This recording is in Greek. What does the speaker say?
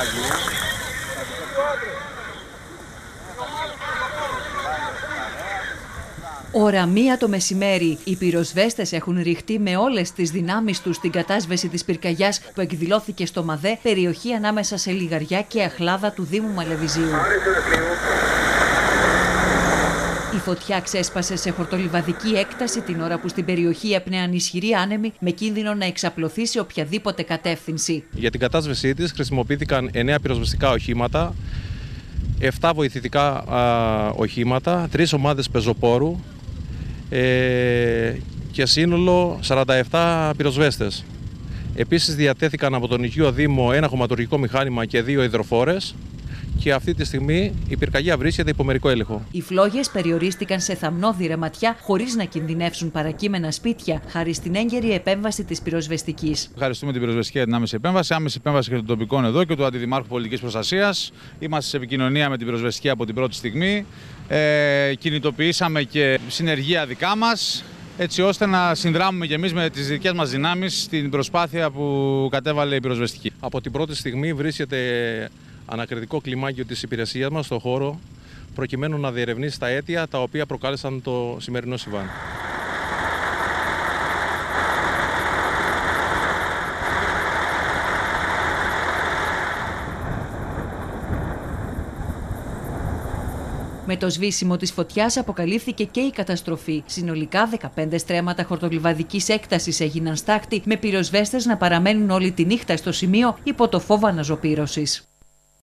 Ώρα 1 το μεσημέρι, οι πυροσβέστες έχουν ρηχτεί με όλες τις δυνάμεις τους στην κατάσβεση της πυρκαγιάς που εκδηλώθηκε στο Μαδέ, περιοχή ανάμεσα σε Λιγαριά και Αχλάδα του Δήμου Μαλεβιζίου. Η φωτιά ξέσπασε σε χορτολιβαδική έκταση την ώρα που στην περιοχή έπνεαν ισχυροί άνεμοι με κίνδυνο να εξαπλωθεί σε οποιαδήποτε κατεύθυνση. Για την κατάσβεσή της χρησιμοποιήθηκαν 9 πυροσβεστικά οχήματα, 7 βοηθητικά οχήματα, 3 ομάδες πεζοπόρου και σύνολο 47 πυροσβέστες. Επίσης διατέθηκαν από τον Οικείο Δήμο ένα χωματουργικό μηχάνημα και 2 υδροφόρες και αυτή τη στιγμή η πυρκαγιά βρίσκεται υπό μερικό έλεγχο. Οι φλόγες περιορίστηκαν σε θαμνώδη ρεματιά χωρίς να κινδυνεύσουν παρακείμενα σπίτια, χάρη στην έγκαιρη επέμβαση της πυροσβεστικής. Ευχαριστούμε την πυροσβεστική για την άμεση επέμβαση και των τοπικών εδώ και του Αντιδημάρχου Πολιτικής Προστασίας. Είμαστε σε επικοινωνία με την πυροσβεστική από την πρώτη στιγμή. Κινητοποιήσαμε και συνεργεία δικά μας, έτσι ώστε να συνδράμουμε και εμείς με τις δικές μας δυνάμεις στην προσπάθεια που κατέβαλε η πυροσβεστική. Από την πρώτη στιγμή βρίσκεται ανακριτικό κλιμάκιο της υπηρεσίας μας στο χώρο, προκειμένου να διερευνήσει τα αίτια τα οποία προκάλεσαν το σημερινό συμβάν. Με το σβήσιμο της φωτιάς αποκαλύφθηκε και η καταστροφή. Συνολικά 15 στρέμματα χορτολιβαδικής έκτασης έγιναν στάχτη, με πυροσβέστες να παραμένουν όλη τη νύχτα στο σημείο υπό το φόβο αναζωπήρωσης.